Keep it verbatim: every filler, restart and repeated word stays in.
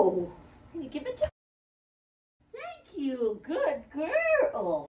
Oh, can you give it to me? Thank you. Good girl.